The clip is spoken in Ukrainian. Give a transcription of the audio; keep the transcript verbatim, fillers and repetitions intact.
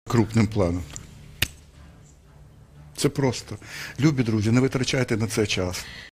Крупним планом. Це просто. Любі друзі, не витрачайте на це час.